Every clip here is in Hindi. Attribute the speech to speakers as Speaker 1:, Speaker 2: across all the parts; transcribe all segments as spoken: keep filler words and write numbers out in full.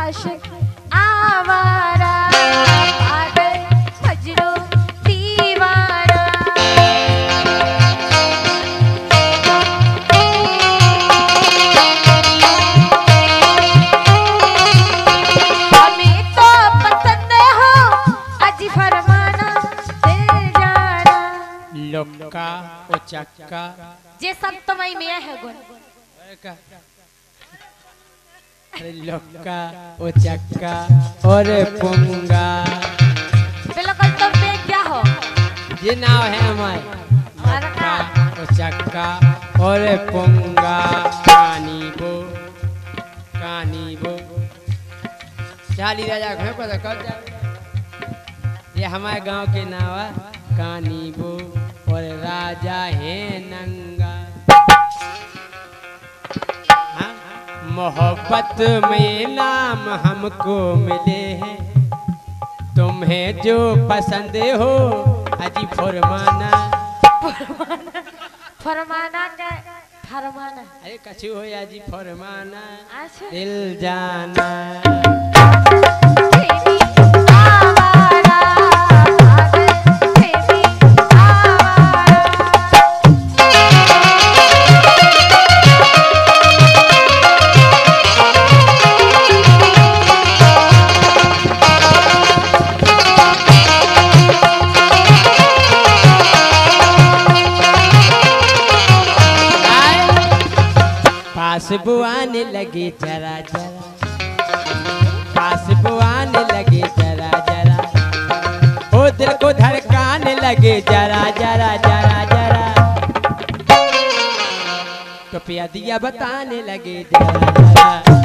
Speaker 1: आशिक आवारा पागल मजनू दीवाना। हमें तो पसंद हो अजी फरमाना दिल जाना।
Speaker 2: लोका ओ चक्का
Speaker 1: जे सब तुम्हारी में है गुण।
Speaker 2: लोका ओ चक्का और पुंगा
Speaker 1: बिल्कुल तुम पे क्या हो
Speaker 2: ये नाम है हमारे। लोका ओ चक्का और पुंगा कानी बो कानी बो चाली राजा घर पर कल जा ये हमारे गांव के नाम है कानी बो और राजा है नंगा। मोहब्बत में नाम हमको मिले हैं तुम्हें जो पसंद हो अजी फरमाना।
Speaker 1: फरमाना फरमाना क्या फरमाना
Speaker 2: अरे कछु हो अजी फरमाना
Speaker 1: अच्छा
Speaker 2: दिल जाना। पास बुआने लगे जरा जरा पास बुआने लगे जरा जरा ओ दिल को धड़काने लगे जरा जरा जरा जरा तो पिया दिया बताने लगे जरा जरा।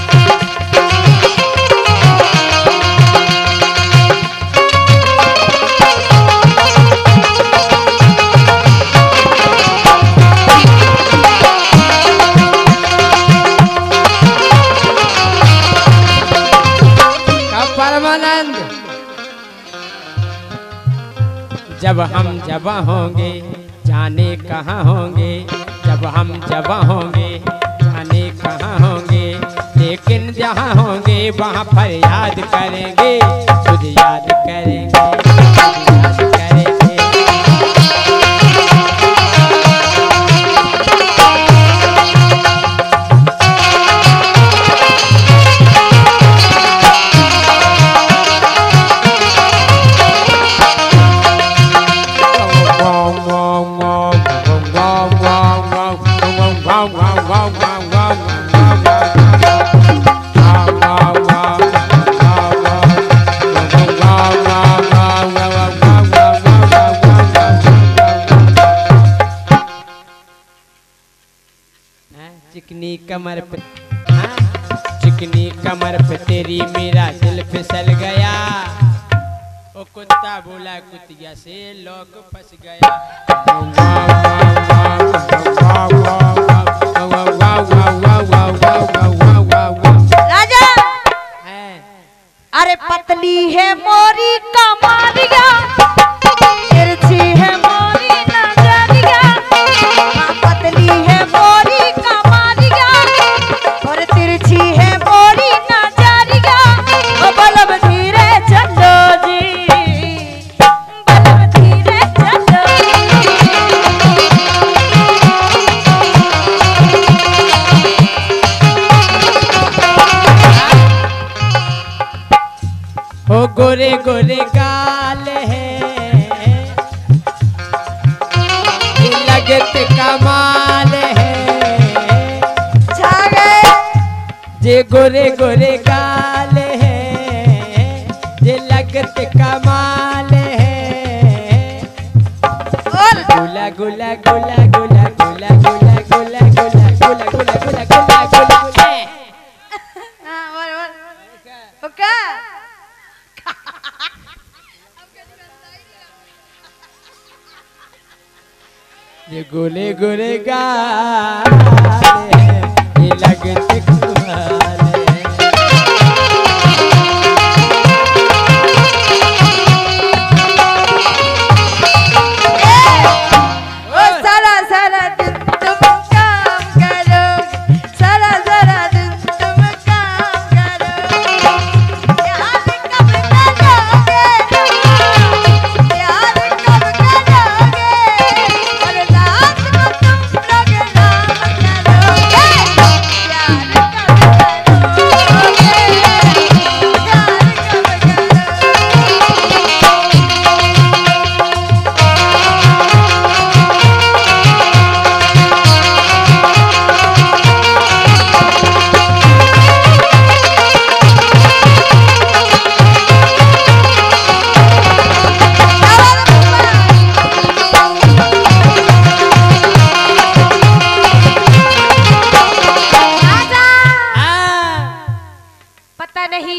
Speaker 2: जब हम जवां होंगे जाने कहाँ होंगे जब हम जवां होंगे जाने कहाँ होंगे लेकिन जहाँ होंगे वहाँ पर याद करेंगे खुद याद करेंगे खुद याद करेंगे। चिकनी कमर पे चिकनी कमर पे तेरी मेरा दिल फिसल गया ओ कुत्ता बोला कुतिया से लोग फंस गया।
Speaker 1: राजा अरे पतली है मोरी कमालिया तिरछी है मोरी नजरिया। पतली है मोरी कमालिया और तिरछी है मोरी नजरिया। ओ बलम धीरे चलो जी बलम धीरे चलो।
Speaker 2: हो गोरे गोरे गाल है लगत कमाल है जे गोरे गोरे गाल है जे लगत कमाल है। गुला गुला गुला गुला गुला गुला गुला गुला गुला गुला गुला गुला गुला।
Speaker 1: हाँ बोल बोल ओके
Speaker 2: ये गोले गोले गाल है ये लगते कमाल है।
Speaker 1: ओ सारा सारा दिन तुम काम करोगे सारा सारा दिन तुम काम करोगे।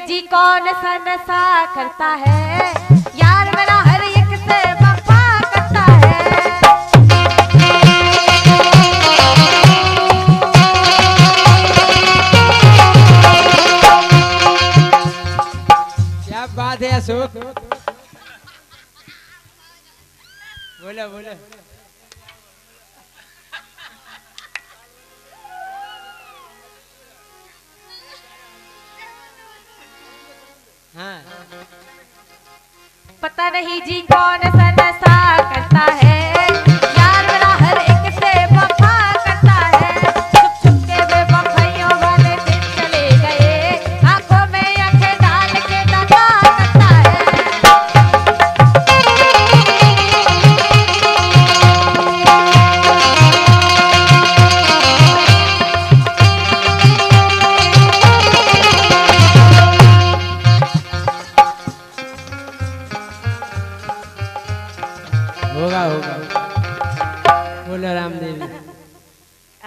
Speaker 1: जी कौन सा नशा करता है, यार मेरा हर एक से वफा करता है।
Speaker 2: क्या बात है अशोक, बोलो बोलो। हाँ
Speaker 1: पता नहीं जी कौन सा नशा करता है,